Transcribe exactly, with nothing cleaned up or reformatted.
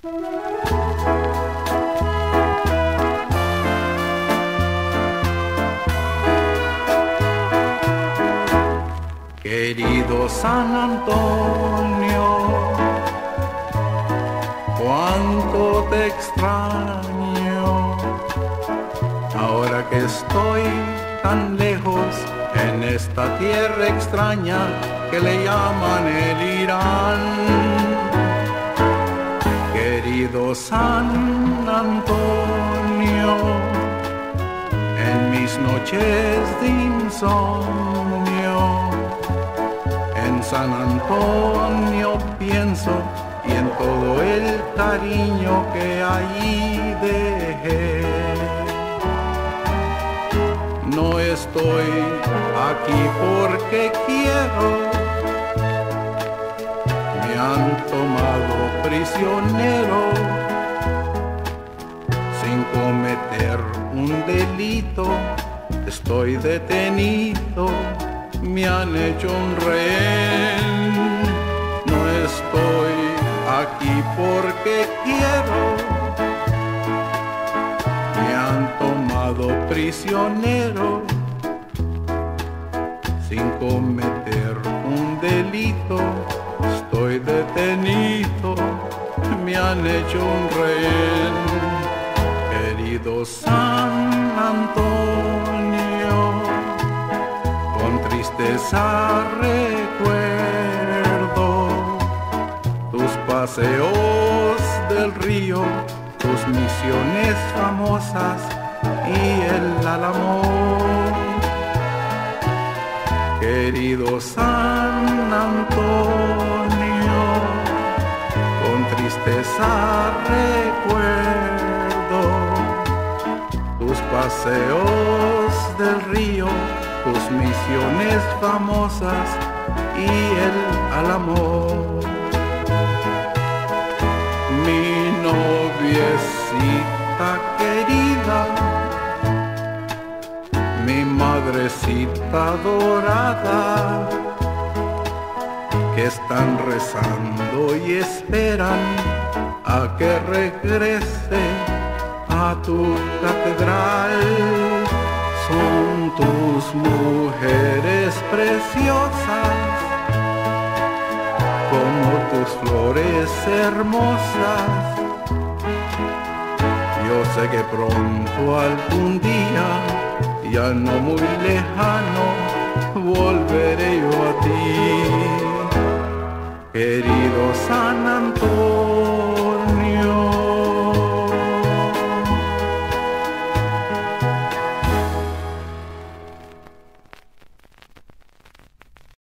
Querido San Antonio, cuánto te extraño, ahora que estoy tan lejos en esta tierra extraña que le llaman el Irán. Querido San Antonio, en mis noches de insomnio, en San Antonio pienso y en todo el cariño que allí dejé. No estoy aquí porque quiero, me han tomado prisionero sin cometer un delito, estoy detenido, me han hecho un rehén. No estoy aquí porque quiero, me han tomado prisionero sin cometer un delito, estoy detenido, me han hecho un rehén. Querido San Antonio, con tristeza recuerdo tus paseos del río, tus misiones famosas y el Álamo. Querido San Antonio, con tristeza recuerdo tus paseos del río, tus misiones famosas y el Álamo. Mi noviecita querida, mi madrecita dorada, que están rezando y esperan a que regrese a tu catedral. Son tus mujeres preciosas, como tus flores hermosas. Yo sé que pronto algún día, ya no muy lejano, volveré yo a ti. Querido San Antonio,